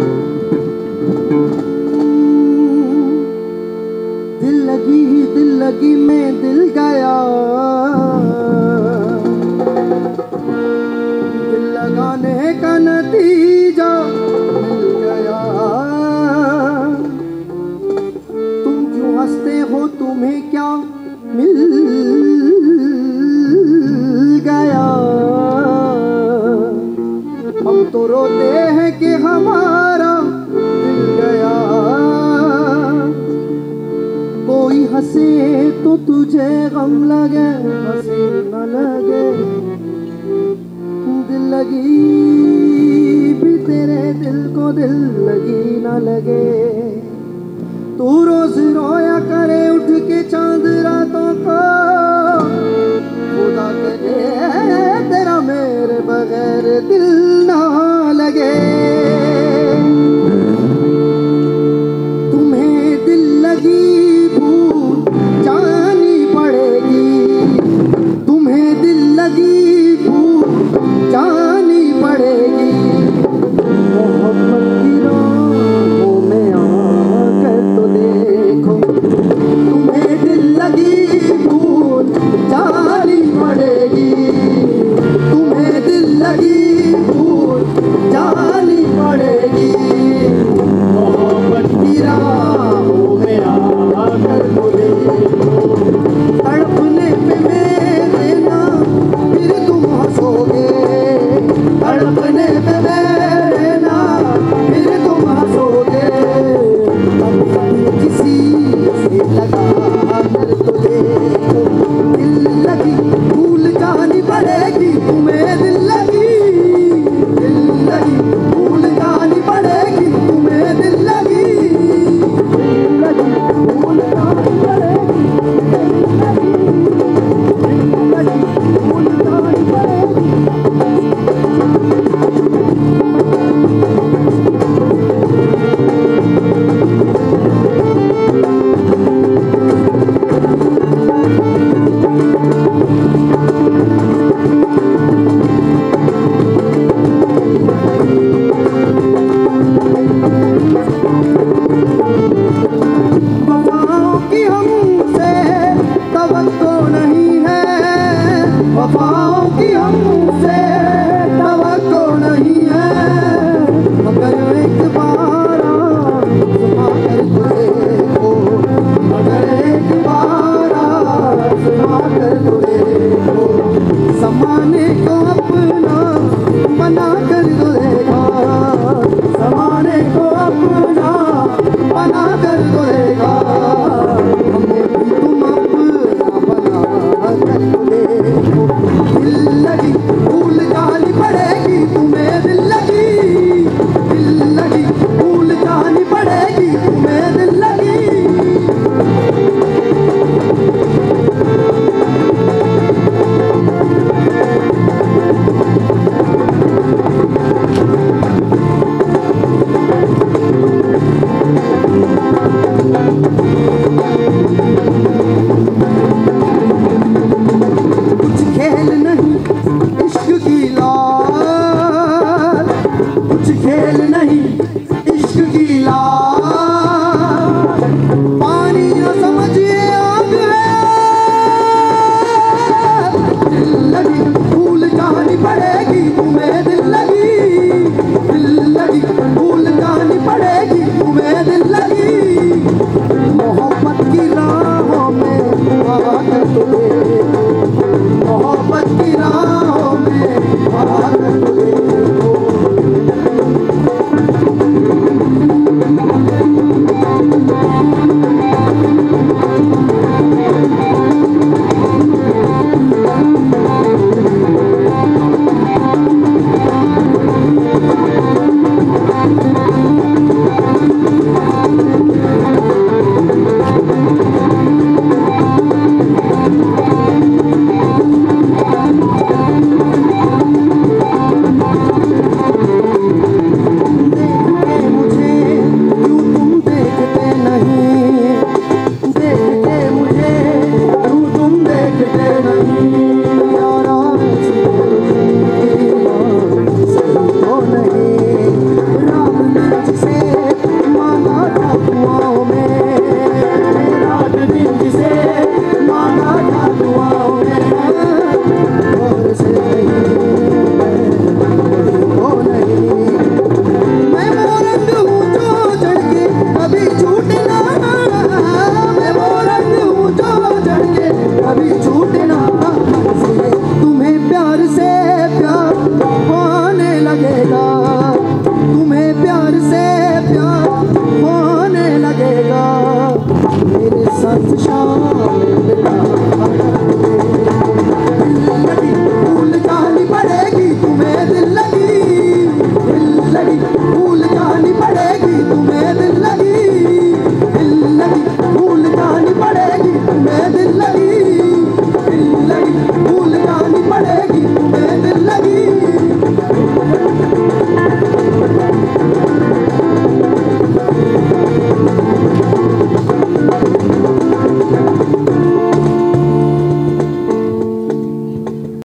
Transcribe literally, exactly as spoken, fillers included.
दिल लगी ही दिल लगी में दिल गया, दिल लगाने का नतीजा मिल गया। तुम क्यों हंसते हो, तुम्हें क्या मिल गया? हम तो रोते हैं कि हमारा दिल गया। कोई हंसे तो तुझे गम लगे, हंसी न लगे। दिल लगी भी तेरे दिल को दिल लगी न लगे। तू रोज रोया करे उठ के चांद रातों को, खुदा करे तेरा मेरे बगैर दिल ना लगे। तुम्हें दिल लगी भूल जानी पड़ेगी, तुम्हें दिल लगी भूल जानी पड़ेगी। मोहब्बत की राहों में आकर तो देखो, तुम्हें दिल लगी भूल जानी पड़ेगी, तुम्हें दिल लगी भूल जानी पड़ेगी। शाम